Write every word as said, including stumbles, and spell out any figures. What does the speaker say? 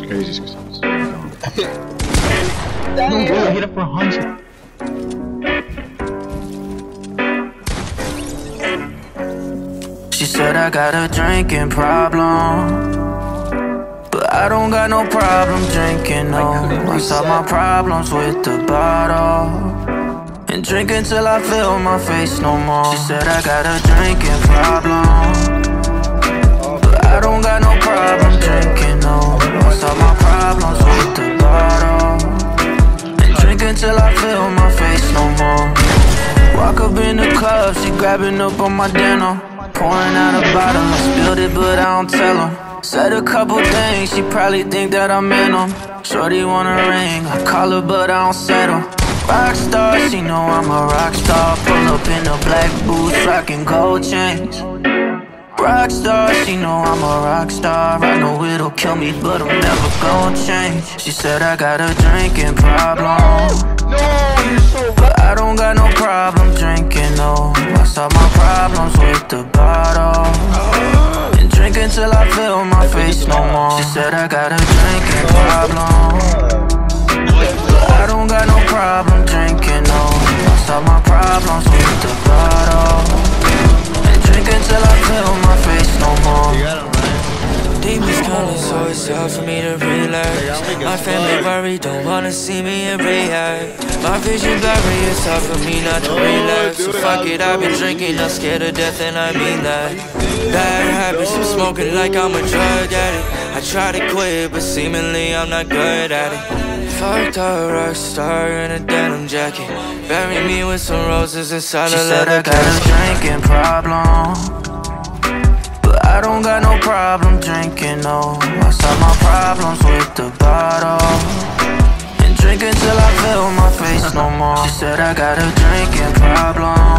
crazy sometimes. No Damn. way, I hit it for a hundred. She said I got a drinking problem, but I don't got no problem drinking, no. I solve my problems with the bottle and drink until I feel my face no more. She said I got a drinking problem, but I don't got no problem drinking, no. I solve my problems with the bottle and drink until I feel my face no more. Walk up in the club, she grabbing up on my denim, pouring out a bottle, I spilled it but I don't tell her. Said a couple things, she probably think that I'm in them. Shorty want a ring, I call her but I don't settle. Rockstar, she know I'm a rock star. Pull up in the black boots, rockin' gold chains. Rockstar, she know I'm a rock star. I know it'll kill me, but I'm never gon' change. She said I got a drinking problem, but I don't got no problem drinking, no. I solve my problems with the bottle and drink until I feel my face no more. She said I got a drinking problem, but I don't got no problem drinking, no. I solve my problems with the bottle and drink until I feel my face no more. Demons calling, so it's hard for me to relax. My family worried, don't wanna see me in rehab. My vision blurry, it's hard for me not to relapse. So fuck it, I've been drinking, I'm scared of death and I mean that. Bad habits, I'm smoking like I'm a drug addict. I try to quit, but seemingly I'm not good at it. Fucked up rock star in a denim jacket. Bury me with some roses inside a leather casket. She said I got a drinking problem, I don't got no problem drinking, no. I solve my problems with the bottle and drink until I feel my face no more. She said I got a drinking problem,